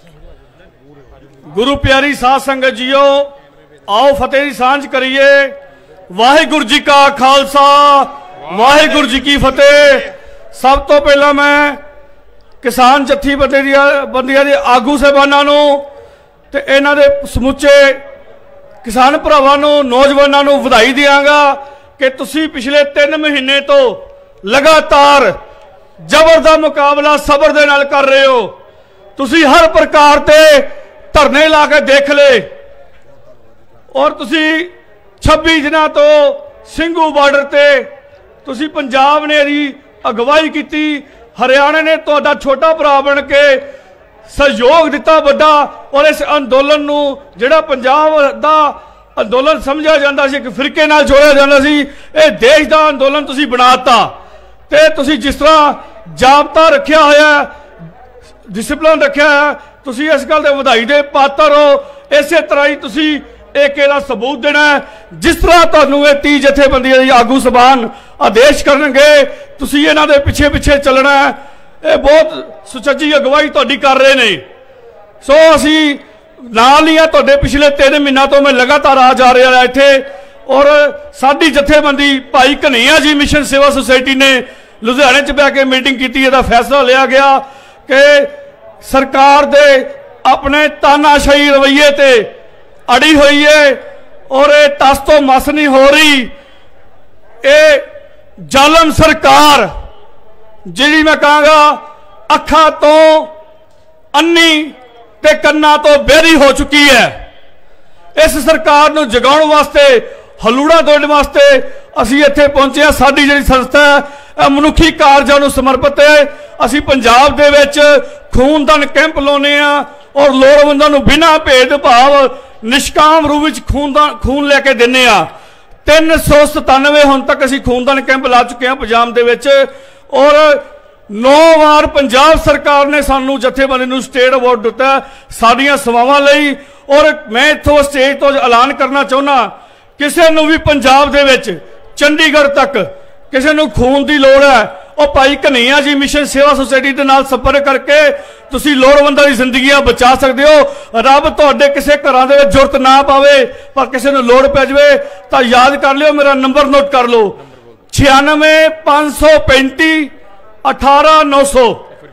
गुरु प्यारी साध संगत जीओ, आओ फतेह की सांझ करिए। वाहिगुरु जी का खालसा, वाहिगुरु जी की फतेह। सब तो पहला मैं किसान जत्थेबंदियां दे आगू साहिबानां नूं ते इन्हां दे समुचे किसान भरावां नूं, नौजवानां नूं वधाई देंगा कि तुसीं पिछले 3 महीने तो लगातार जबर दा मुकाबला सबर दे नाल कर रहे हो। तुसीं हर प्रकार ते धरने ला के देख ले और तुसीं 26 दिनों तो ਸਿੰਘੂ बार्डर ते तुसीं पंजाब ने दी अगवाई की, हरियाणा ने तुहाडा छोटा भरा बन के सहयोग दिता बड़ा और इस अंदोलन नूं जिहड़ा पंजाब दा अंदोलन समझा जाता सी, एक फिरके नाल जोड़िया जाता सी, ये देश का अंदोलन तुसीं बनाता। ते तुसीं जिस तरह जाबता रखिया होया, डिसिपलिन रखिया है, तुसीं इस गल दे वधाई दे पात्र हो। इसे तरह ही तुसीं एक सबूत देना है। जिस तरह तुहानूं ये 30 जथेबंदियां दी आगू सबान आदेश करनगे, तुसीं इन्हां दे पिछे पिछे चलना है। ये बहुत सुचज्जी अगवाई तुहाडी कर रहे ने। सो असीं नाल ही तुहाडे पिछले 3 महीनों तो मैं लगातार आ जा रहा है इत्थे। और साडी जथेबंदी भाई कन्हैया जी मिशन सेवा सोसाइटी ने लुधियाने च बैठ के मीटिंग की, इहदा फैसला लिया गया कि सरकार दे अपने तानाशाही रवैये ते अड़ी हुई है और ये टस तो मस नहीं हो रही। ये जालम सरकार जी मैं कहूँगा अखा तो अन्नी ते कन्ना तो बेरी हो चुकी है। इस सरकार नूं जगाउण वास्ते, हलूड़ा तोड़न वास्ते असीं इत्थे पहुंचे। साडी जिहड़ी संस्था है मनुखी कारजां नूं समर्पित है। असीं पंजाब दे विच खूनदान कैंप लाउने आ और लोड़वंदां नूं बिना भेदभाव निष्काम रूप में खून लैके देने। 397 हुण तक असीं खूनदान कैंप ला चुके हैं पंजाब दे विच और 9 बार पंजाब सरकार ने सानू जथेबंदी नूं स्टेट अवार्ड दिता साडियां सेवावां लई। और मैं इत्थों स्टेज तो ऐलान करना चाहुंदा, किसी नूं भी पंजाब दे विच चंडीगढ़ तक किसी नूं खून की लोड़ है, और भाई कन्हैया जी मिशन सेवा सोसाइटी के नाल संपर्क करके तुसीं लोड़वंदां दी जिंदगियां बचा सकते हो। रब तुहाडे किसी घरां दे विच जुरत ना पावे, पर किसी नूं लोड़ पै जावे तां याद कर लिओ, मेरा नंबर नोट कर लो 96 535 18 900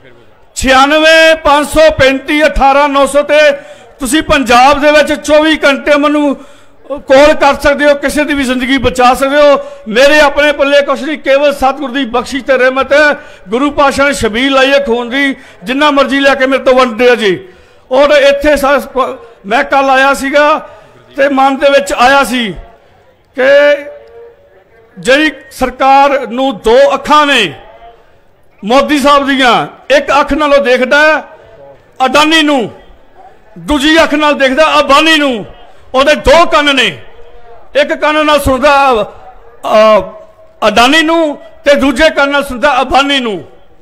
96 535 18 900 ते तुसीं पंजाब दे विच 24 घंटे मैनूं कॉल कर सकते हो, किसी की भी जिंदगी बचा सकते हो। मेरे अपने पल्ले कुछ नहीं, केवल सतगुरु की बख्शिश ते रहमत है। गुरु पातशाह ने छबील लाई है खून की, जिन्ना मर्जी लैके मेरे तो वंड दिया जी। और इत्थे मैं कल आया सीगा ते मन दे विच आया सी कि जिहड़ी सरकार नूं 2 अखां ने मोदी साहब दियां, एक अख नालों देखदा अडानी नूं, दूजी अख नाल देखदा अंबानी नूं। ਉਹਦੇ 2 ਕੰਨ ने, एक ਕੰਨ ਨਾਲ सुनता अडानी नूं ते दूजे ਕੰਨ ਨਾਲ सुनता अंबानी नूं।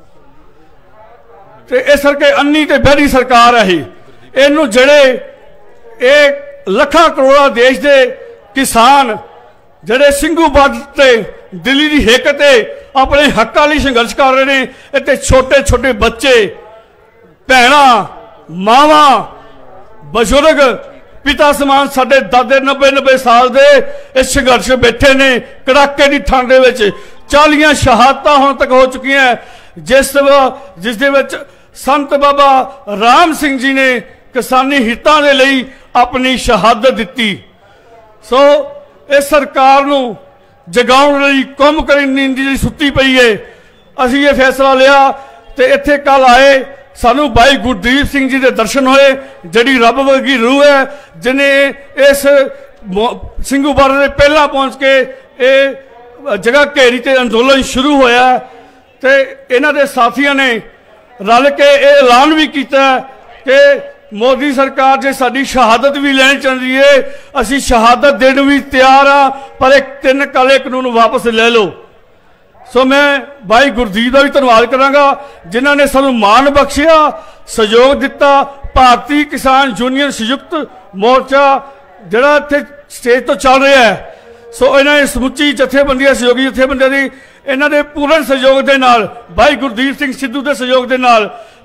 ते इस करके अन्नी ते बहरी सरकार है। इनू जड़े एक लखा करोड़ा देश के किसान जड़े ਸਿੰਘੂ बार्डर ते दिल्ली की हिक ते अपने हक्कां लई संघर्ष कर रहे हैं। इत्थे छोटे छोटे बच्चे, भैणां, मावां, बजुर्ग, पिता समान साडे दादे 90-90 साल दे इस संघर्ष बैठे ने कड़ाके की ठंड दे विच। 40 शहादतां हुण तक हो चुकी हैं, जिस दे विच संत बाबा राम सिंह जी ने किसानी हितां दे लई अपनी शहादत दिती। सो इस सरकार नूं जगाउण लई कुंभ करी नींद जी सुत्ती पई है। असीं ये फैसला लिया ते इत्थे कल आए, सानू भाई गुरदीप सिंह जी के दर्शन होए, जिहड़ी रब वर्गी रूह है, जिन्हें इस ਸਿੰਘੂ बार्डर से पहला पहुँच के ये जगह घेरी ते अंदोलन शुरू होया। तो इन्हां दे साथियों ने रल के ऐलान भी किया कि मोदी सरकार जे साडी शहादत भी लैनी चाहती है, असीं शहादत देने भी तैयार हाँ, पर एक 3 काले कानून वापस ले लो। सो मैं भाई गुरदीप का भी धन्यवाद करांगा, जिन्हों ने सानू मान बख्शिया, सहयोग दिता। भारतीय किसान यूनियन संयुक्त मोर्चा जिहड़ा इत्थे स्टेज तो चल रहा है, सो इन्होंने समुची जथेबंदियां सहयोगी जथेबंदियां दी इन्हां दे पूर्ण सहयोग दे नाल, भाई गुरदीप सिंह सिद्धू के सहयोग के नाल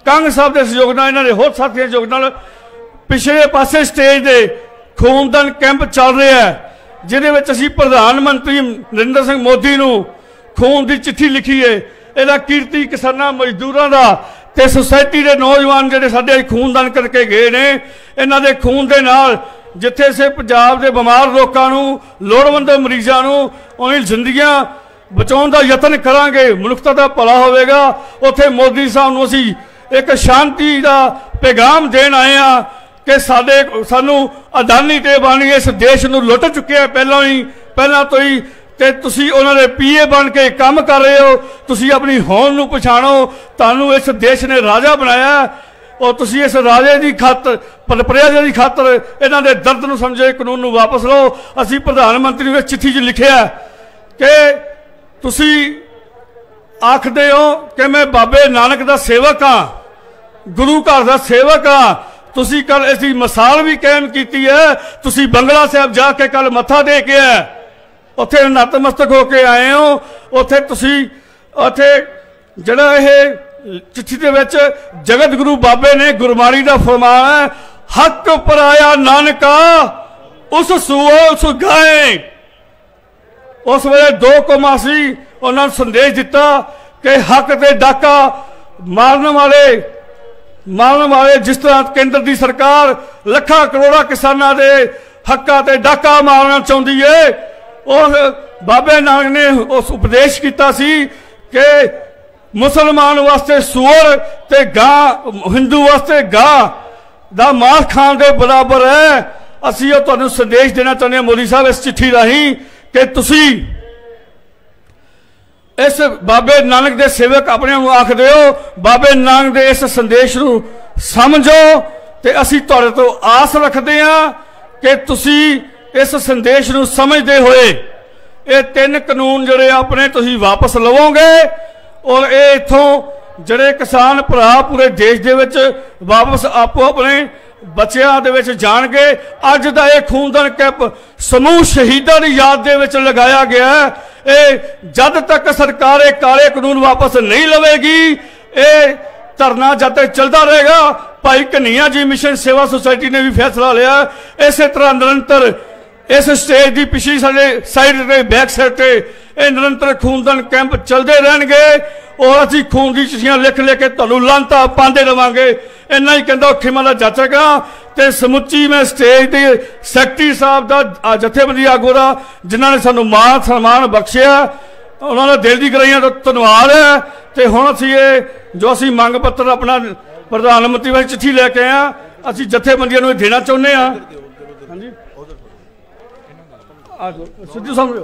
कंग साहब के सहयोग नाल, इन्हां दे होर साथियों के सहयोग नाल पिछले पासे स्टेज दे खूनदान कैंप चल रहा है, जिहदे विच असीं प्रधानमंत्री नरेंद्र सिंह मोदी नूं खून की चिट्ठी लिखी है। इहदा कीर्ति किसानां मजदूरां दा ते सोसाइटी के नौजवान जिहड़े साडे खूनदान करके गए ने, इन्हां दे खून दे नाल जिथे से पंजाब के बीमार लोगों नूं, लोड़वंद मरीजों नूं उन्हें जिंदगियां बचाउण दा यतन करांगे, मनुखता का भला होवेगा। उत्थे मोदी साहब नूं असीं एक शांति का पैगाम देण आए हैं कि सानू अदानी ते अंबानी इस देश नूं लुट चुके हैं पहलां तो ही ते तुसीं उन्हां दे पीए बन के काम कर रहे हो। तुसीं अपनी होंद नूं पछाणो, तुहानूं इस देश ने राजा बनाया और तुसीं इस राजे की खातर प्रजा की खातर इन्हां दे दर्द नूं समझे, कानून नूं वापस लो। असीं प्रधानमंत्री नूं इस चिट्ठी 'च लिखिआ कि तुसीं आखदे हो कि मैं बाबे नानक दा सेवक हाँ, गुरु घर दा सेवक हाँ। तुसीं कल इसकी मिसाल भी कायम की है। तुसीं बंगला साहब जाके कल मत्था दे के है, उत्थे नतमस्तक होके आए हो। उत्थे तुसीं उत्थे जिहड़ा ये चिट्ठी दे विच जगत गुरु बाबे ने गुरबाणी का फरमान है, हक पराया नानका उस सूओ उस गाए। उस वे दो कौमां सी, उन्होंने संदेश दिता कि हक ते डाका मारन वाले जिस तरह केंद्र की सरकार लखा करोड़ा किसानों के हक्कां ते डाका मारना चाहती है। उस बाबे नानक ने उस उपदेश किया कि मुसलमान वास्ते सूअर ते गां, हिंदू वास्ते गां दा मांस खाण के बराबर है। असीं तुहानूं संदेश देना चाहते हैं मोदी साहब इस चिट्ठी राहीं कि तुसीं इस बाबे नानक दे सेवक अपने आखदे हो, बाबे नानक दे इस संदेश नूं समझो ते असीं तुहाडे तो आस रखते हैं कि तुसीं इस संदेश नूं समझते हुए ये 3 कानून जिहड़े अपने तुसीं वापस लवोगे और ये इत्थों जिहड़े किसान भरा पूरे देश दे विच वापस आपो अपने बच्चों दे विच जाणगे। अज दा ये खूनदान कैंप समूह शहीदां दी याद दे विच लगाया गया है। ये जद तक सरकार ये काले कानून वापस नहीं लवेगी, ये धरना जब तक चलता रहेगा। भाई कन्हैया जी मिशन सेवा सोसाइटी ने भी फैसला लिया, इस तरह निरंतर इस स्टेज की पिछली साइड से बैक साइड से ये निरंतर खूनदान कैंप चलते रहेंगे और असी खून की चिट्ठियां लिख के तुहानूं लांता पाते रहांगे। इन्ना ही कहता खिमा का जाचक हाँ ते समुची मैं स्टेज के सैकटरी साहब का जथेबंदी आगू का जिन्होंने सानू मान सन्मान बख्शिया, उन्होंने दिल की गहराइयां तो धन्यवाद है। तो हुण असीं ये जो असीं मंग पत्र अपना प्रधानमंत्री वाली चिट्ठी लैके आए हैं, असीं जथेबंदियों नूं देना चाहुंदे हां। हाँ जी सिद्धू साहब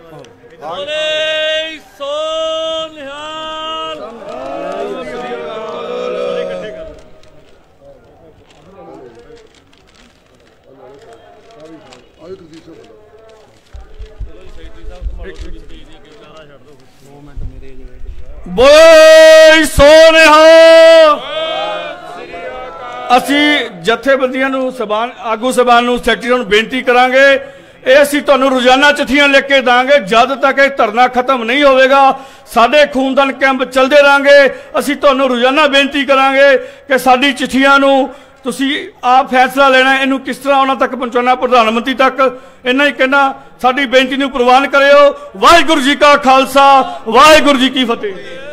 बोल सोने असी जथेबंदियों नूं सबान आगू सबान नूं सैकटरी नूं बेनती करांगे, ये असीं तुहानूं रोजाना चिट्ठियां लिख के दांगे जद तक ये धरना खत्म नहीं होवेगा। साडे खूनदान कैंप चलते रहेंगे। असीं तुहानूं रोजाना बेनती करांगे कि साडी चिट्ठियां नूं तुसीं आप फैसला लेना इनू किस तरह उन्हां तक पहुँचाना प्रधानमंत्री तक। इन्ना ही कहना साडी बेनती नूं प्रवान करियो। वाहिगुरू जी का खालसा वाहिगुरू जी की फतेह।